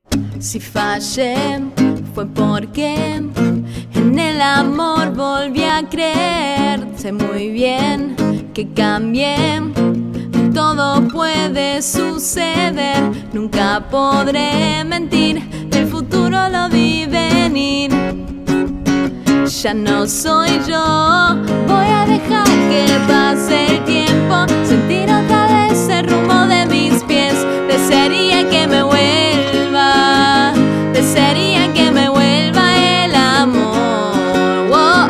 Si fallé fue porque en el amor volví a creer. Sé muy bien que cambié, todo puede suceder. Nunca podré mentir, el futuro lo vi venir. Ya no soy yo, voy a dejar que pase el tiempo, sentir otra vez el rumbo de mis pies. Desearía que me vuelva, desearía que me vuelva el amor. Oh,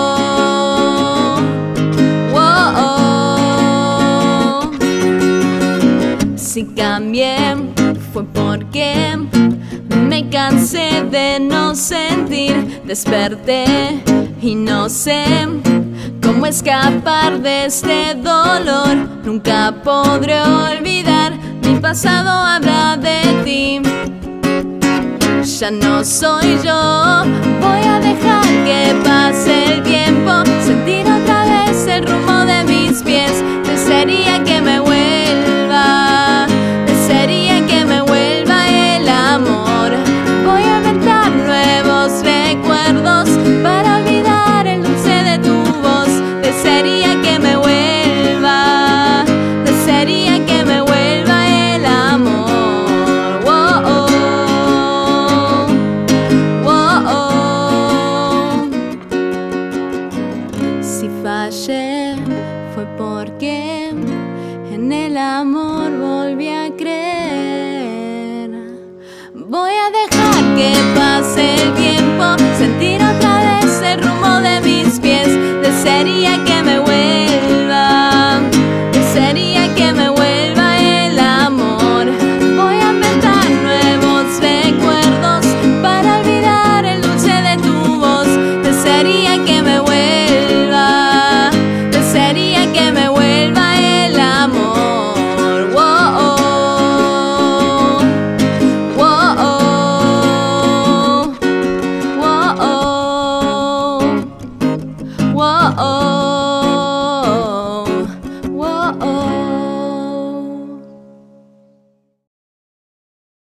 oh, oh, oh. Si cambié fue porque me cansé de no sentir. Desperté y no sé cómo escapar de este dolor. Nunca podré olvidar, mi pasado habla de ti. Ya no soy yo, voy a dejar que pase el tiempo, sentir otra vez el rumbo de mis pies. Desearía que me vuelva, desearía que me vuelva el amor. Voy a inventar nuevos recuerdos para olvidar el dulce de tu voz. Desearía que me vuelva, desearía que me vuelva el amor. Oh, oh, oh, oh. Si fallé fue porque en el amor volví a creer. Voy a dejar que pase el tiempo, sentir otra vez el rumbo de mis pies. Desearía que me vuelva, desearía que me vuelva el amor. Voy a inventar nuevos recuerdos para olvidar el dulce de tu voz. Desearía que me vuelva, desearía que me vuelva el amor. Oh, oh. Whoa, oh.